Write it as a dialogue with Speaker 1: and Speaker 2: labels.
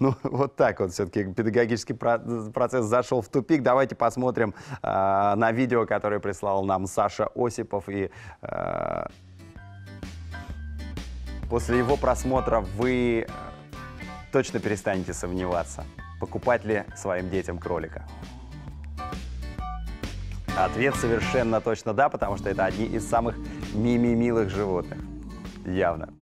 Speaker 1: Ну, вот так вот все-таки педагогический процесс зашел в тупик. Давайте посмотрим на видео, которое прислал нам Саша Осипов. И после его просмотра вы точно перестанете сомневаться, покупать ли своим детям кролика. Ответ совершенно точно да, потому что это одни из самых милых животных. Явно.